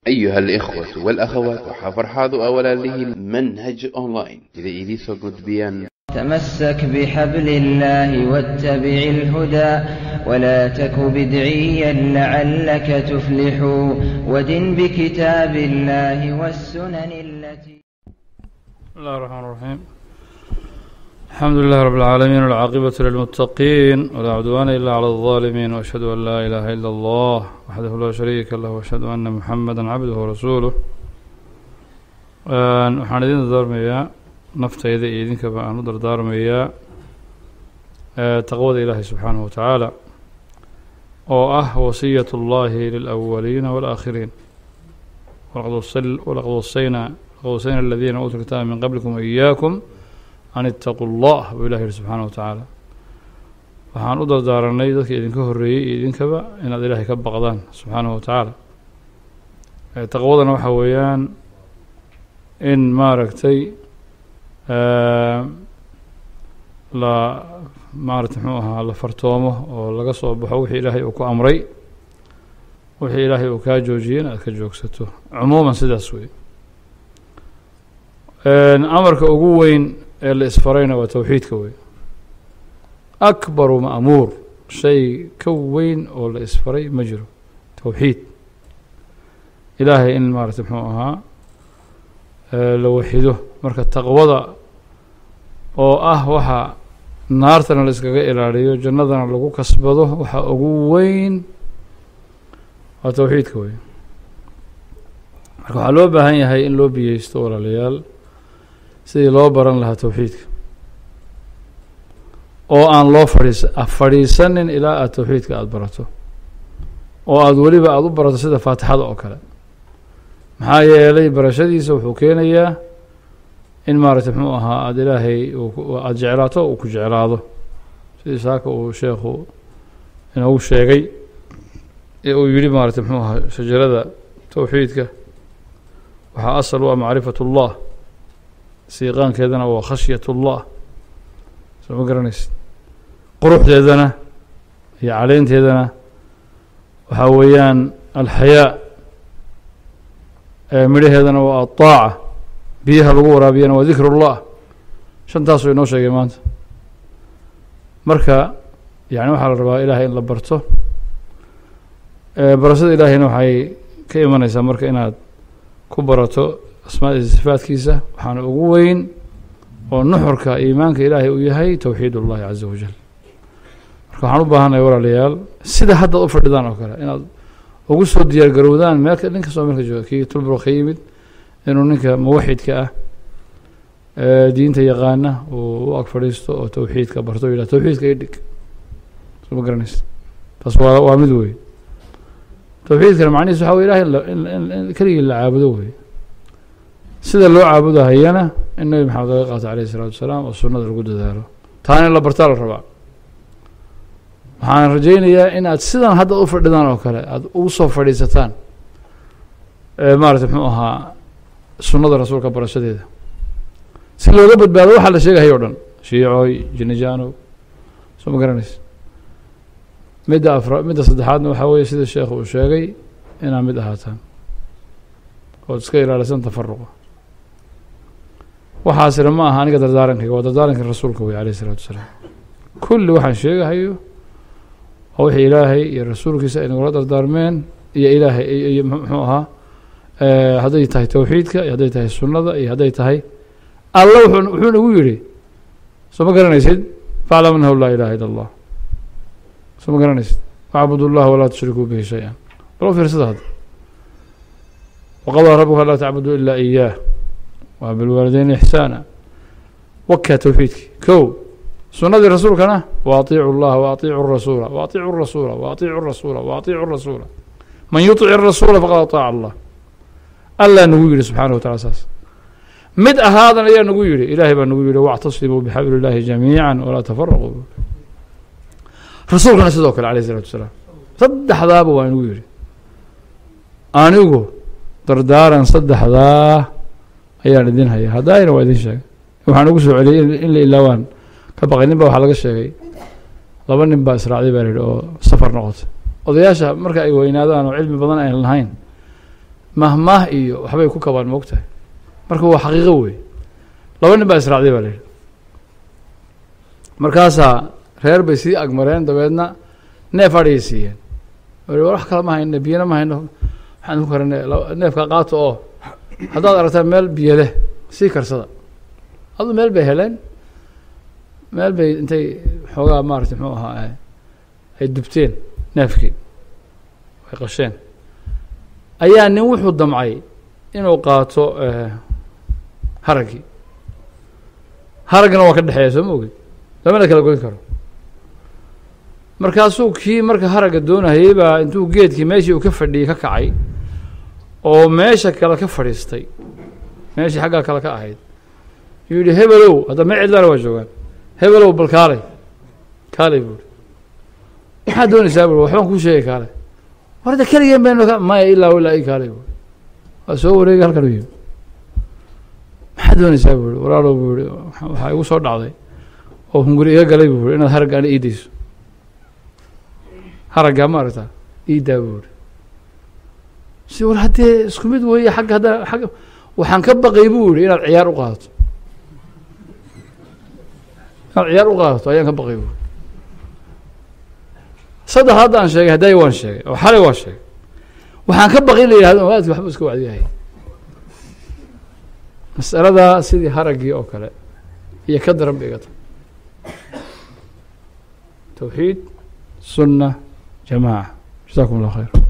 أيها الإخوة والأخوات وحفرحاض أولا له منهج أونلاين إذا إذي فقد بيان تمسك بحبل الله واتبع الهدى ولا تك بدعيا لعلك تفلح ودن بكتاب الله والسنن التي. بسم الله الرحمن الرحيم. الحمد لله رب العالمين والعاقبة للمتقين ولا عدوان إلا على الظالمين وأشهد أن لا إله إلا الله وحده لا شريك له وأشهد أن محمدا عبده ورسوله. waxaan idin dardaarmayaa naftayda iyo idinkaba aan u dardaarmayaa taqwada ilaahay subxaanahu watacaala oo ah wasiyatu llahi lilawaliina waalaakhiriin walaqad wasayna aladiina uutuu lkitaaba min qablikum waiyaakum an ittaquu llah buu ilahi yihi subxaanahu watacaala. waxaan u dardaaranay dadka idinka horreeyey iyo idinkaba inaad ilaahay ka baqdaan subxaanahu watacaala. taqwadana waxa weeyaan in maaragtay muxuu ahaa la fartoomo oo laga soo baxo wixii ilaahay uu ku amray, wixii ilaahay uu kaa joojiyey in aad ka joogsato. cumuuman sidaas wey. amarka ugu weyn ee la isfarayna waa towxiidka wey. akbaru ma'muur, shay ka weyn oo la isfaray ma jiro, towxiid ilaahay in maaragtay muxuu ahaa la waxido. marka taqwada oo ah waxa naartana la iskaga ilaaliyo jannadana lagu kasbado, waxa ugu weyn waa towxiidka wey. marka waxaa loo baahan yahay in loo biyeysto walaalayaal sidii loo baran lahaa towxiidka, oo aan loo fadhiisanin ilaa aada towxiidka aada barato, oo aada weliba aada u barato sida faatixada oo kale. maxaa yeelay barashadiisa wuxuu keenayaa in maaragtay muxuu ahaa aada ilaahay aada jeclaato uu ku jeclaado, sidii saaka uu sheekhu inoogu sheegay ee uu yihi maaragtay muxuu ahaa shajarada towxiidka waxaa asal u ah macrifat ullah, siiqaankeedana waa khashyat ullah, soo ma garanaysid. quruxdeedana iyo caleynteedana waxaa weeyaan alxayaa, midhaheedana waa aلطaaca, biyaha lagu waraabiyana waa dikr اllah. shantaasuu inoo sheegay maanta. marka yani waxaa la rabaa ilaahay in la barto. barashada ilaahayna waxay ka imanaysaa marka inaad ku barato asmaadiisa sifaadkiisa. waxaana ugu weyn oo nuxurka iimaanka ilaahay uu yahay towxiid اllahi caza wajal. marka waxaan u baahanahay walaalayaal sida haddaad u fadhidaan oo kale inaad ugu soo diyaar garowdaan meelka nin kastoo meelka jooga, kii tulbro ka yimid inuu ninka muwaxidka ah diinta yaqaana uu u ag fadhiisto oo towxiidka barto, yidhah towxiidka i dhig. soo ma garanaysa, taas waa mid wey. towxiidkana macnihiis waxa wey ilahay in keligii la caabudo wey. sida loo caabudahayana in nabi maxamed laga qaato alayh isalaatu wasalaam oo sunnada lagu dadaalo, taana in la bartaa la rabaa. waxaan rajaynayaa in aad sidan hadda u fadhidaan oo kale aada ugu soo fadhiisataan maaragtay muxuu ahaa sunnada rasuulka barashadeeda, si looga badbaado waxaa la sheegahay o dhan, shiicooy jinijaano. soo ma garanaysa. midda saddexaadna waxaa weeye sida sheekhu uu sheegay inaad mid ahaataan ood iska ilaalisan tafaruqa. waxaasina ma aha aniga dardaarankayga, waa dardaarankii rasuulka wey alayh isalaatu wasalaam. kulli waxaan sheegahayo oo wixii ilaahay iyo rasuulkiisa ay nagula dardaarmeen iyo ilaahay iyo muxuu ahaa hadday tahay towxiidka iyo hadday tahay sunnada iyo hadday tahay alla wuxuu nagu yidhi. soo ma garanaysid faclam annahu laa ilaha ila allah. soo ma garanaysid wacbudu llah walaa tushrikuu bihi shay-an. bal u fiirsada hadda waqadaa rabuka laa tacbudu ilaa iyaah wa bilwaalideyni ixsaana. wakaa towxiidkii kow. sunadii rasuulkana waaiicu اllaha waaiicu rasuula waaiicu rasuula waaiicu rasuula waaiicu rasuula man yuطic rasuula faqad aطaaca allah. allaa nagu yihi subxaanaه watacala saas. mid ahaadan ayaa nagu yihi, ilaahay baa nagu yihi wاctasimuu bixabli اllahi jamiica walaa tafaraquu. rasuulkana sidoo kale alayh الsalatu wasalaam. saddexdaaba waa nagu yihi. anigu dardaaran saddexdaa ayaan idin haya, haddaayna waa idin sheegay. waxaan ugu soo celiyey in la ilaawaan ka baqay. nin baa waxaa laga sheegay 2 nin baa israacday baa la yidhi oo safar noqotay. odayaasha marka ay weynaadaan oo cilmi badan aynan lahayn mahmaah iyo waxbay ku kabaan moogtahay marka waa xaqiiqo wey laba nin baa israacday baa la yidhi markaasaa reer bay sii agmareen dabeedna neef adhiyay siiyeen wax kale ma hayno biyana ma hayno waxaan ku karane neefka qaato oo haddaad aragtaa meel biyo leh sii karsada adu meel bay heleen meel bay intay xoogaa maaragtay muxuu ahaa ay dubteen neefkii way qasheen ayaa nin wuxuu damcay inuu qaato haraggii haraggana waa ka dhexeeya soo ma ogid lamana kala goyn karo markaasuu kii marka haragga doonayay baa intuu geedkii meeshii uu ka fadhiyey ka kacay oo meesha kale ka fadhiistay meeshii xaggaa kale ka ahayd yuu yidhi hebelow hadda mee cidlana waa joogaan hebelow bal kaalay kaalay buuri maxaad doonaysaa buuri waxbaan kuu sheegay kaalay war hadda keligeen baynu maya ilaa i kaalay buuri waa soo wareegay halkan u yimi maxaad doonaysaa buuri walaalow buuri waxaa igu soo dhacday oo hunguri iga galay buuri inaad haraggaana ii dayso haraggaa ma aragtaa ii daa buuri si war haddee isku mid weeye xagga hadda agga waxaan ka baqay buu yihi inaad ciyaar u qaadato ayaan ka baqay buuri saddex haddaan sheegay hadday waan sheegay oo xalay waan sheegay waxaan ka baqay in la yihahdo wadaadki waxba iska wacdiyahay mas'aladaa sidii haraggii oo kale iyo ka daran ba iga tahay tawxiid sunna جماعة جزاكم الله خير